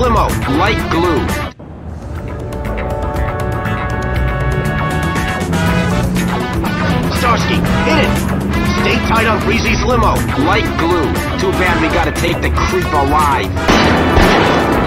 limo, like glue. Starsky, hit it! Stay tight on Breezy's limo, like glue. Too bad we gotta take the creep alive.